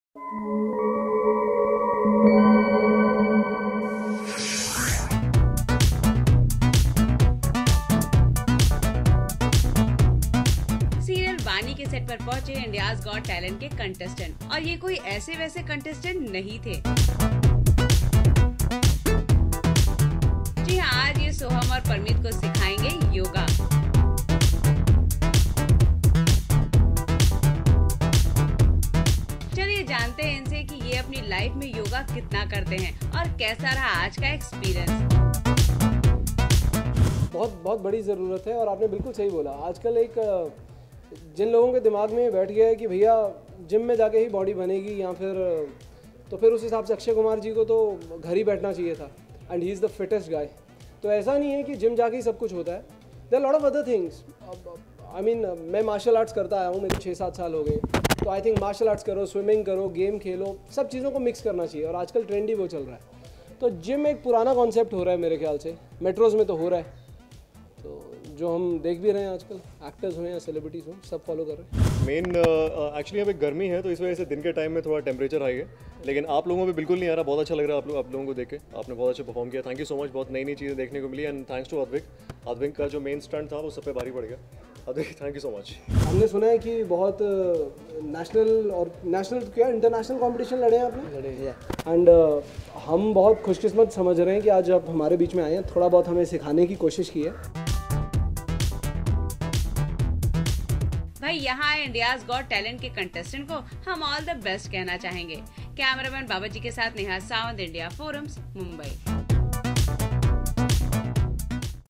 Serial बानी के set पर पहुंचे इंडियाज गॉट टैलेंट के कंटेस्टेंट, और ये कोई ऐसे वैसे कंटेस्टेंट नहीं थे। जी हाँ, आज ये सोहम और परमीत को सिखाएंगे योगा। चलिए जानते हैं इनसे कि ये अपनी लाइफ में योगा कितना करते हैं और कैसा रहा आज का एक्सपीरियंस। बहुत बड़ी ज़रूरत है, और आपने बिल्कुल सही बोला। आजकल एक जिन लोगों के दिमाग में बैठ गया है कि भैया जिम में जाके ही बॉडी बनेगी, या फिर उस हिसाब से अक्षय कुमार जी को तो घर ही बैठना चाहिए था, and he is the fittest guy. तो ऐसा नहीं है कि जिम जाके ही सब कुछ होता है। There lot of other things. I mean, मैं मार्शल आर्ट्स करता आया हूँ, मेरे 6-7 साल हो गए। तो आई थिंक मार्शल आर्ट्स करो, स्विमिंग करो, गेम खेलो, सब चीज़ों को मिक्स करना चाहिए, और आजकल ट्रेंड ही वो चल रहा है। तो जिम एक पुराना कॉन्सेप्ट हो रहा है मेरे ख्याल से, मेट्रोज़ में तो हो रहा है। तो जो हम देख भी रहे हैं आजकल, एक्टर्स हो या सेलिब्रिटीज़ हो, सब फॉलो कर रहे हैं। मेन एक्चुअली यहाँ पे गर्मी है, तो इस वजह से दिन के टाइम में थोड़ा टेम्परेचर हाई है, लेकिन आप लोगों में बिल्कुल नहीं आ रहा। बहुत अच्छा लग रहा है आप लोगों को देख के। आपने बहुत अच्छा परफॉर्म किया, थैंक यू सो मच। बहुत नई चीज़ें देखने को मिली, एंड थैंक्स टू अद्विक का जो मेन स्टंट था वो सब पे भारी पड़ गया। Advik, thank you so much. हमने सुना है कि बहुत नेशनल क्या इंटरनेशनल कंपटीशन लड़े हैं आपने, एंड हम बहुत खुशकिस्मत समझ रहे हैं कि आज आप हमारे बीच में आए हैं, थोड़ा बहुत हमें सिखाने की कोशिश की है। भाई यहाँ इंडियाज गॉट टैलेंट के कंटेस्टेंट को हम ऑल द बेस्ट कहना चाहेंगे। कैमरामैन बाबा जी के साथ नेहा सावंत, इंडिया फोरम्स, मुंबई।